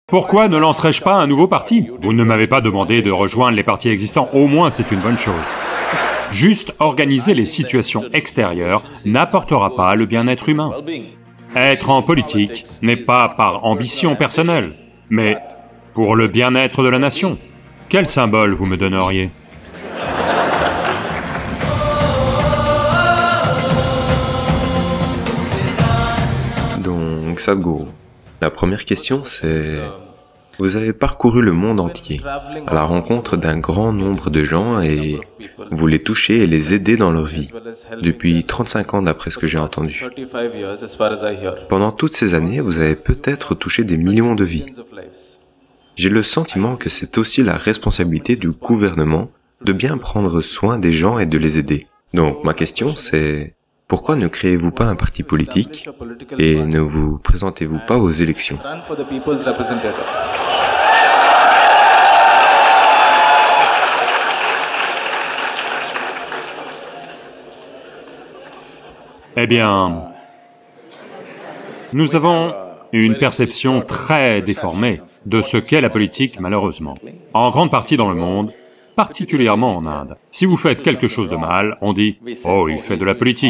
Pourquoi ne lancerais-je pas un nouveau parti? Vous ne m'avez pas demandé de rejoindre les partis existants, au moins c'est une bonne chose. Juste organiser les situations extérieures n'apportera pas le bien-être humain. Être en politique n'est pas par ambition personnelle, mais pour le bien-être de la nation. Quel symbole vous me donneriez? Donc Sadhguru, la première question c'est... Vous avez parcouru le monde entier, à la rencontre d'un grand nombre de gens et vous les touchez et les aidez dans leur vie, depuis 35 ans d'après ce que j'ai entendu. Pendant toutes ces années, vous avez peut-être touché des millions de vies. J'ai le sentiment que c'est aussi la responsabilité du gouvernement de bien prendre soin des gens et de les aider. Donc ma question c'est, pourquoi ne créez-vous pas un parti politique et ne vous présentez-vous pas aux élections? Eh bien, nous avons une perception très déformée de ce qu'est la politique, malheureusement. En grande partie dans le monde, particulièrement en Inde. Si vous faites quelque chose de mal, on dit « Oh, il fait de la politique ».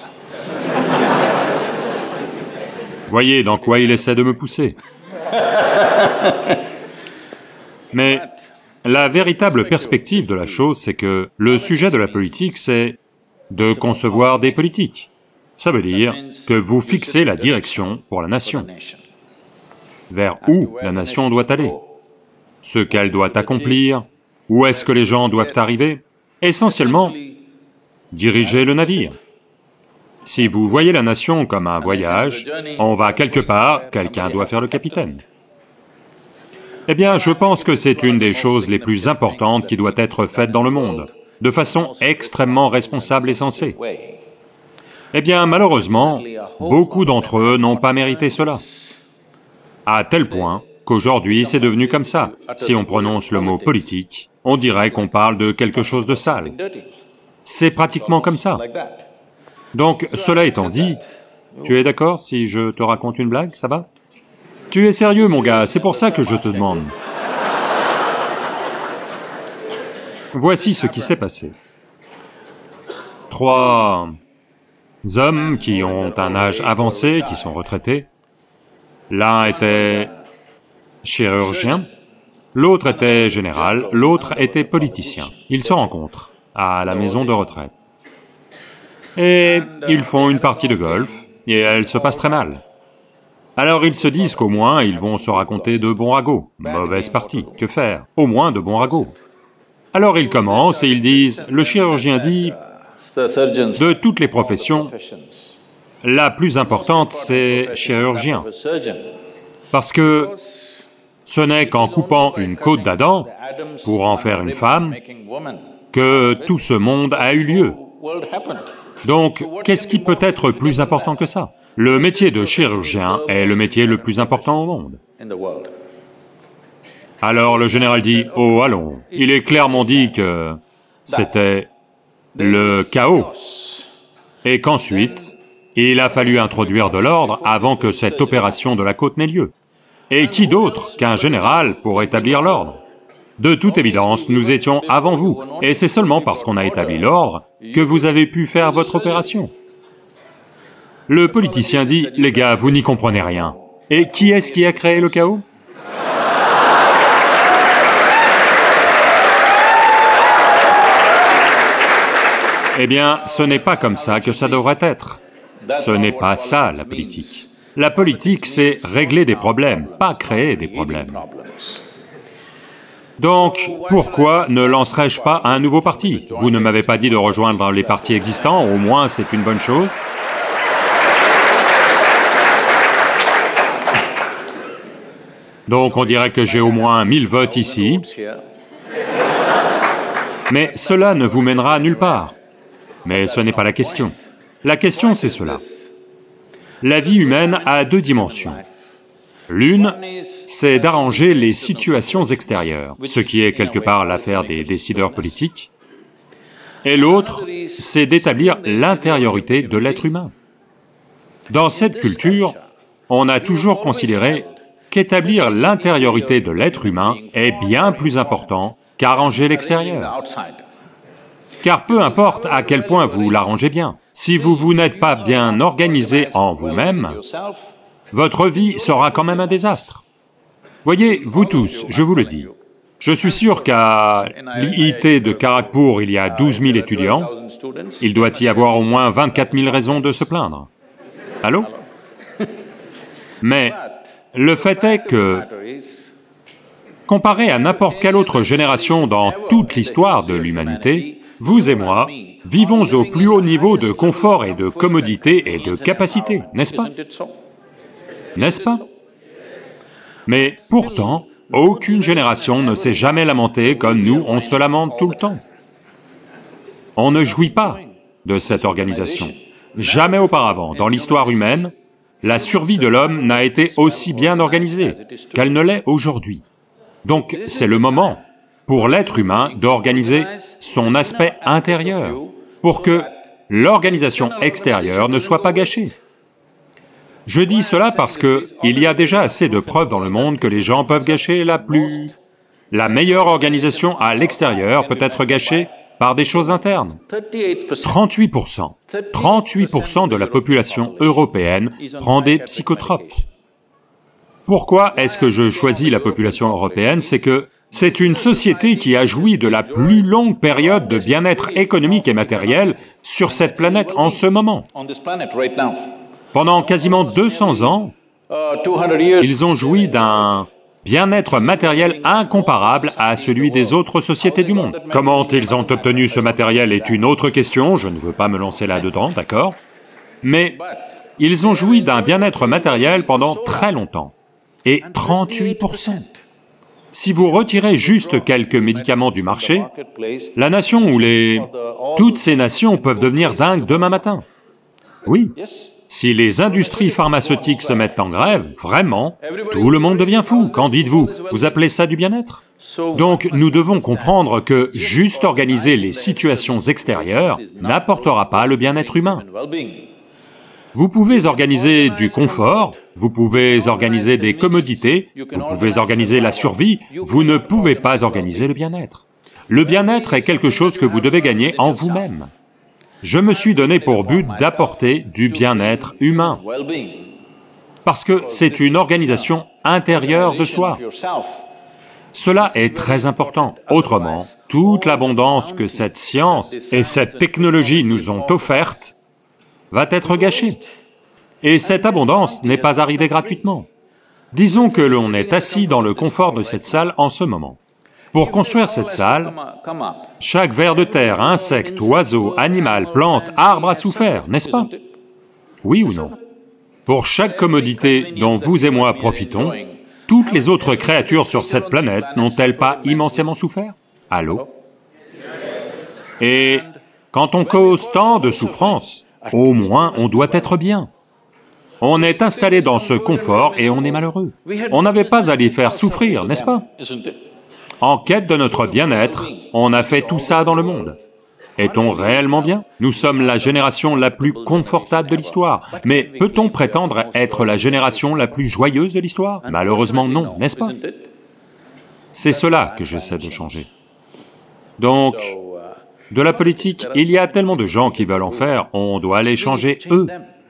Voyez dans quoi il essaie de me pousser. Mais la véritable perspective de la chose, c'est que le sujet de la politique, c'est de concevoir des politiques. Ça veut dire que vous fixez la direction pour la nation, vers où la nation doit aller, ce qu'elle doit accomplir, où est-ce que les gens doivent arriver. Essentiellement, diriger le navire. Si vous voyez la nation comme un voyage, on va quelque part, quelqu'un doit faire le capitaine. Eh bien, je pense que c'est une des choses les plus importantes qui doit être faite dans le monde, de façon extrêmement responsable et sensée. Eh bien, malheureusement, beaucoup d'entre eux n'ont pas mérité cela. À tel point qu'aujourd'hui c'est devenu comme ça. Si on prononce le mot politique, on dirait qu'on parle de quelque chose de sale. C'est pratiquement comme ça. Donc, cela étant dit, tu es d'accord si je te raconte une blague, ça va? Tu es sérieux mon gars, c'est pour ça que je te demande. Voici ce qui s'est passé. 3 hommes qui ont un âge avancé, qui sont retraités. L'un était chirurgien, l'autre était général, l'autre était politicien. Ils se rencontrent à la maison de retraite. Et ils font une partie de golf, et elle se passe très mal. Alors ils se disent qu'au moins ils vont se raconter de bons ragots. Mauvaise partie, que faire? Au moins de bons ragots. Alors ils commencent et ils disent, le chirurgien dit, de toutes les professions, la plus importante c'est chirurgien. Parce que ce n'est qu'en coupant une côte d'Adam pour en faire une femme que tout ce monde a eu lieu. Donc, qu'est-ce qui peut être plus important que ça? Le métier de chirurgien est le métier le plus important au monde. Alors le général dit, « Oh, allons, il est clairement dit que c'était le chaos, et qu'ensuite, il a fallu introduire de l'ordre avant que cette opération de la côte n'ait lieu. Et qui d'autre qu'un général pour établir l'ordre? De toute évidence, nous étions avant vous, et c'est seulement parce qu'on a établi l'ordre que vous avez pu faire votre opération. » Le politicien dit, « Les gars, vous n'y comprenez rien. Et qui est-ce qui a créé le chaos? » Eh bien, ce n'est pas comme ça que ça devrait être. Ce n'est pas ça, la politique. La politique, c'est régler des problèmes, pas créer des problèmes. Donc, pourquoi ne lancerais-je pas un nouveau parti? Vous ne m'avez pas dit de rejoindre les partis existants, au moins c'est une bonne chose. Donc on dirait que j'ai au moins 1000 votes ici. Mais cela ne vous mènera nulle part. Mais ce n'est pas la question. La question c'est cela. La vie humaine a 2 dimensions. L'une, c'est d'arranger les situations extérieures, ce qui est quelque part l'affaire des décideurs politiques. Et l'autre, c'est d'établir l'intériorité de l'être humain. Dans cette culture, on a toujours considéré qu'établir l'intériorité de l'être humain est bien plus important qu'arranger l'extérieur. Car peu importe à quel point vous l'arrangez bien, si vous n'êtes pas bien organisé en vous-même, votre vie sera quand même un désastre. Voyez, vous tous, je vous le dis, je suis sûr qu'à l'IIT de Kharagpur, il y a 12 000 étudiants, il doit y avoir au moins 24 000 raisons de se plaindre. Allô? Mais le fait est que, comparé à n'importe quelle autre génération dans toute l'histoire de l'humanité, vous et moi vivons au plus haut niveau de confort et de commodité et de capacité, n'est-ce pas? N'est-ce pas? Mais pourtant, aucune génération ne s'est jamais lamentée comme nous, on se lamente tout le temps. On ne jouit pas de cette organisation. Jamais auparavant, dans l'histoire humaine, la survie de l'homme n'a été aussi bien organisée qu'elle ne l'est aujourd'hui. Donc c'est le moment pour l'être humain d'organiser son aspect intérieur, pour que l'organisation extérieure ne soit pas gâchée. Je dis cela parce que il y a déjà assez de preuves dans le monde que les gens peuvent gâcher la meilleure organisation à l'extérieur peut être gâchée par des choses internes. 38%, 38% de la population européenne prend des psychotropes. Pourquoi est-ce que je choisis la population européenne? C'est que c'est une société qui a joui de la plus longue période de bien-être économique et matériel sur cette planète en ce moment. Pendant quasiment 200 ans, ils ont joui d'un bien-être matériel incomparable à celui des autres sociétés du monde. Comment ils ont obtenu ce matériel est une autre question, je ne veux pas me lancer là-dedans, d'accord? Mais ils ont joui d'un bien-être matériel pendant très longtemps, et 38%. Si vous retirez juste quelques médicaments du marché, la nation ou toutes ces nations peuvent devenir dingues demain matin. Oui. Si les industries pharmaceutiques se mettent en grève, vraiment, tout le monde devient fou. Qu'en dites-vous? Vous appelez ça du bien-être? Donc nous devons comprendre que juste organiser les situations extérieures n'apportera pas le bien-être humain. Vous pouvez organiser du confort, vous pouvez organiser des commodités, vous pouvez organiser la survie, vous ne pouvez pas organiser le bien-être. Le bien-être est quelque chose que vous devez gagner en vous-même. Je me suis donné pour but d'apporter du bien-être humain, parce que c'est une organisation intérieure de soi. Cela est très important. Autrement, toute l'abondance que cette science et cette technologie nous ont offerte va être gâchée. Et cette abondance n'est pas arrivée gratuitement. Disons que l'on est assis dans le confort de cette salle en ce moment. Pour construire cette salle, chaque ver de terre, insecte, oiseau, animal, plante, arbre a souffert, n'est-ce pas? Oui ou non? Pour chaque commodité dont vous et moi profitons, toutes les autres créatures sur cette planète n'ont-elles pas immensément souffert? Allô? Et quand on cause tant de souffrance, au moins on doit être bien. On est installé dans ce confort et on est malheureux. On n'avait pas à les faire souffrir, n'est-ce pas? En quête de notre bien-être, on a fait tout ça dans le monde. Est-on réellement bien? Nous sommes la génération la plus confortable de l'histoire, mais peut-on prétendre être la génération la plus joyeuse de l'histoire? Malheureusement non, n'est-ce pas? C'est cela que j'essaie de changer. Donc, de la politique, il y a tellement de gens qui veulent en faire, on doit les changer eux.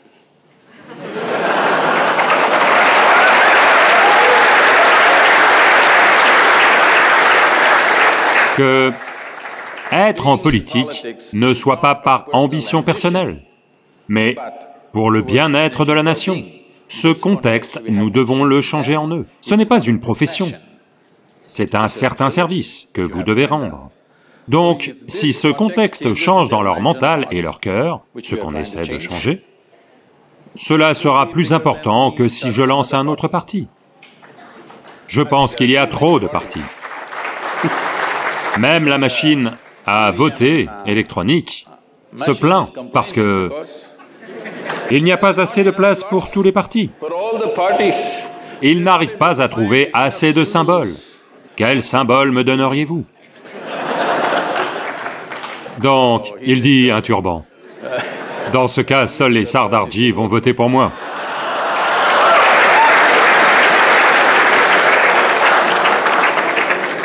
Que être en politique ne soit pas par ambition personnelle, mais pour le bien-être de la nation. Ce contexte, nous devons le changer en eux. Ce n'est pas une profession, c'est un certain service que vous devez rendre. Donc, si ce contexte change dans leur mental et leur cœur, ce qu'on essaie de changer, cela sera plus important que si je lance un autre parti. Je pense qu'il y a trop de partis. Même la machine à voter électronique se plaint parce que il n'y a pas assez de place pour tous les partis. Ils n'arrivent pas à trouver assez de symboles. Quel symbole me donneriez-vous? Donc, il dit un turban. Dans ce cas, seuls les Sardarji vont voter pour moi.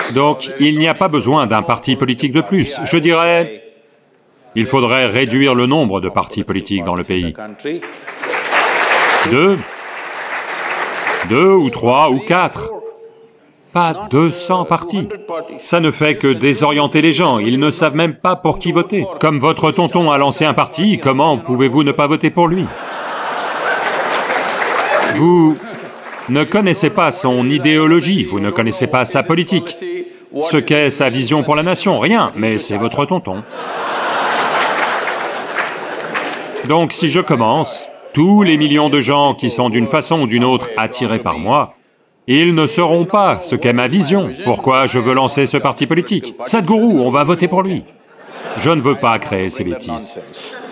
Donc, il n'y a pas besoin d'un parti politique de plus. Je dirais, il faudrait réduire le nombre de partis politiques dans le pays. 2 ou 3 ou 4. Pas 200 partis. Ça ne fait que désorienter les gens, ils ne savent même pas pour qui voter. Comme votre tonton a lancé un parti, comment pouvez-vous ne pas voter pour lui? Vous ne connaissez pas son idéologie, vous ne connaissez pas sa politique, ce qu'est sa vision pour la nation, rien, mais c'est votre tonton. Donc si je commence, tous les millions de gens qui sont d'une façon ou d'une autre attirés par moi, ils ne sauront pas ce qu'est ma vision, pourquoi je veux lancer ce parti politique. Sadhguru, on va voter pour lui. Je ne veux pas créer ces bêtises.